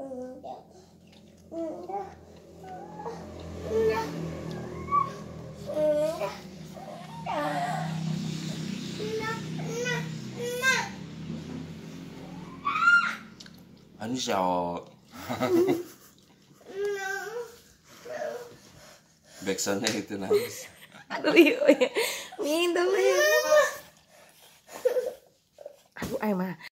很小哦。Backsoundnya itu nangis. Aduh iya, minum ya. Aduh, ayo mah.